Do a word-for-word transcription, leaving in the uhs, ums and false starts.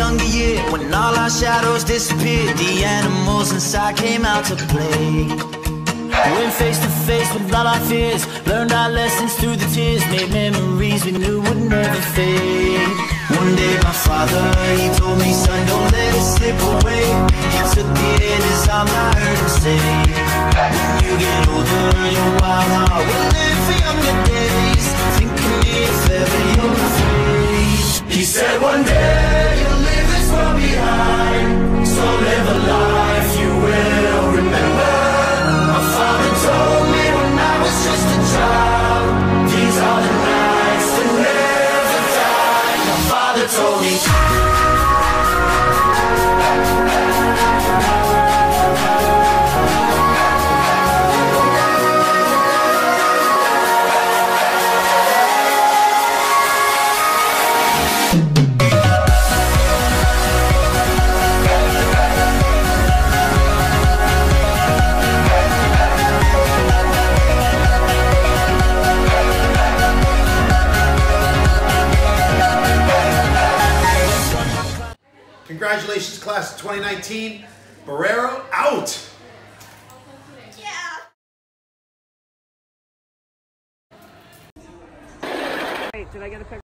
younger year, when all our shadows disappeared, the animals inside came out to play. Went face to face with all our fears, learned our lessons through the tears, made memories we knew would never fade. One day my father, he told me, son, don't let it slip away. He took the edges out, I heard him say, when you get older, your wild heart will live for younger days, thinking if ever you're afraid. He said one day you'll leave this world behind, so live a life you will remember. My father told me when I was just a child, these are the nights that never die. My father told me. Congratulations, class of twenty nineteen. Barrero out. Yeah. Wait, did I get a picture?